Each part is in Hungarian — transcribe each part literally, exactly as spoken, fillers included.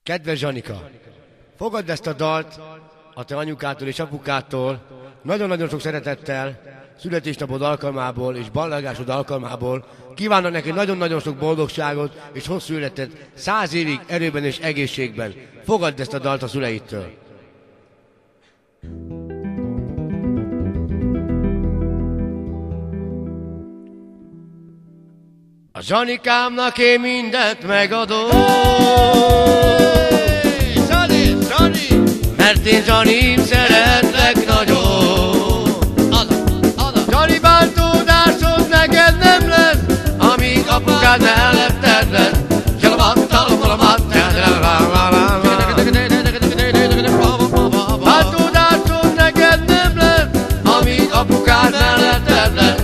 Kedves Zsanika, fogadd ezt a dalt a te anyukától és apukától, nagyon-nagyon sok szeretettel, születésnapod alkalmából és ballagásod alkalmából. Kívánok neki nagyon-nagyon sok boldogságot és hosszú életet, száz évig erőben és egészségben. Fogadd ezt a dalt a szüleidtől. A Zsanikámnak én mindent megadom, Zsani, Zsani! mert én Zsanim szeretlek nagyon. Zsani, bántódásod neked nem lesz, amíg apukád melletted lesz. Bántódásod neked nem lesz, amíg apukád melletted lesz.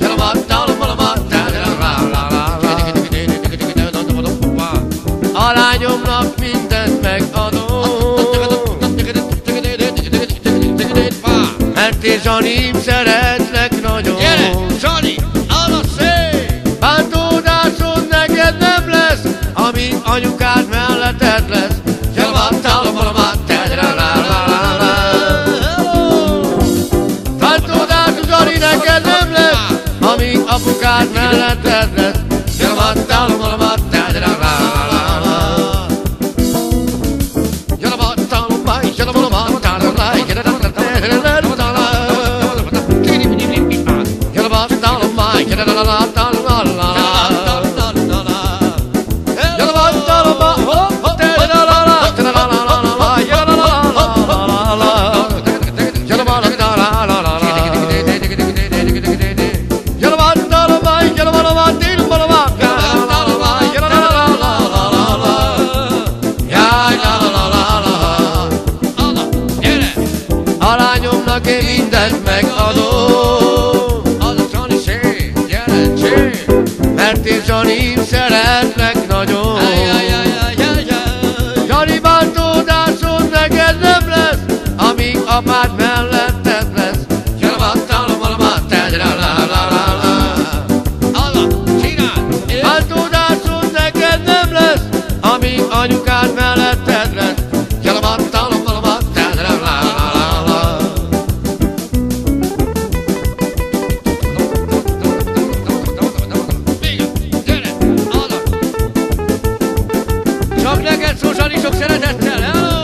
A lányomnak mindent megadom, mert én Zsanim szeretlek nagyon. Gyere, Zsani, arra szép! Bántódásod neked nem lesz, amíg anyukád melletted lesz. Bántódásod, Zsani, neked nem lesz, amíg apukád melletted lesz. A lányomnak én mindent megadom, Az a Zsani szép, gyere, szép! mert én Zsanim szeretlek nagyon. Zsani, bántódásod neked nem lesz, amíg apád melletted lesz. Bántódásod neked nem lesz, amíg anyukád melletted lesz. Csak neked szó, Zsani, sok szeretettel, hello!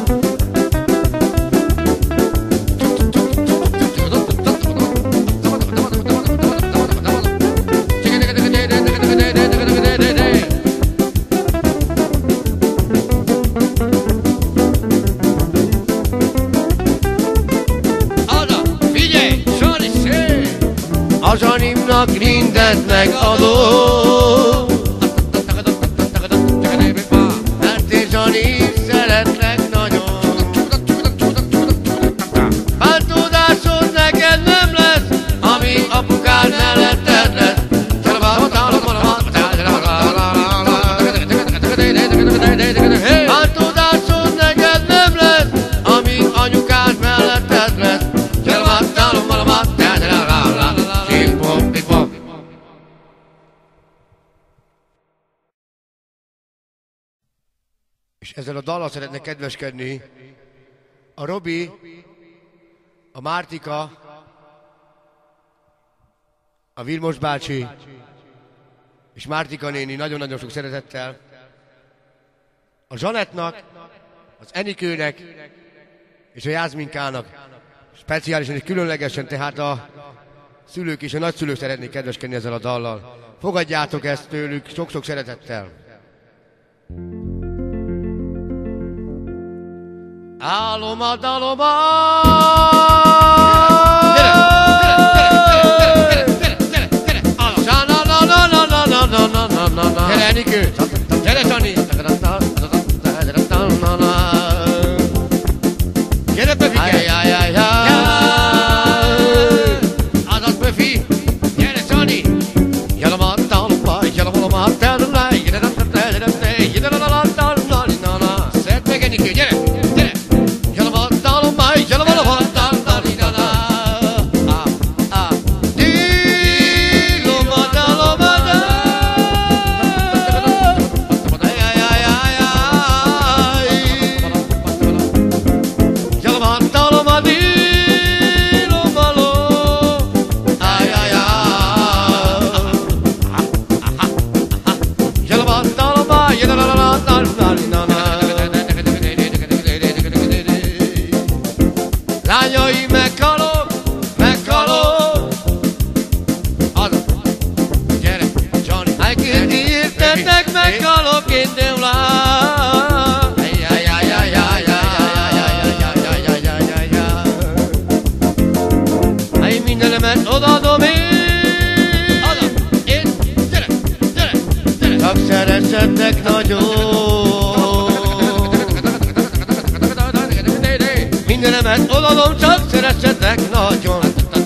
Arra, figyelj, Zsani szép! A Zsanimnak mindent megadom, mert én Zsanim szeretlek nagyon. Bántódásod neked nem lesz, amíg apukád melletted lesz. Bántódásod neked nem lesz, amíg anyukád melletted lesz. És ezzel a dallal szeretnék kedveskedni a Robi, a Mártika, a Vilmos bácsi és Mártika néni nagyon-nagyon sok szeretettel, a Zsanettnak, az Enikőnek és a Jászminkának speciálisan és különlegesen, tehát a szülők és a nagyszülők szeretnék kedveskedni ezzel a dallal. Fogadjátok ezt tőlük sok-sok szeretettel. Álom a dalomban! Gyere, gyere, gyere, gyere, gyere, gyere! Gyere, Enikő! Gyere, Zsani! Gyere, Pöfike! Azaz, Pöfi! Gyere, Zsani! Szedd meg, Enikő, gyere! Gyere! Dílom a dalomban! mondom, csak szeressetek nagyon.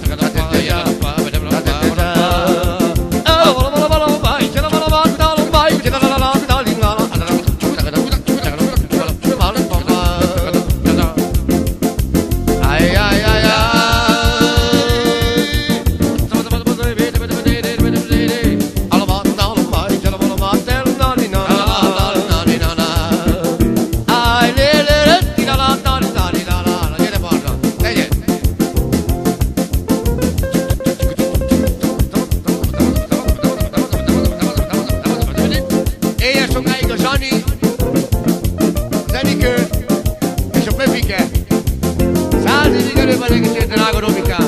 Éljen sokáig a Zsani, az Enikő és a Pöpike. Száz évig örökben egészíteni Ága Romikát.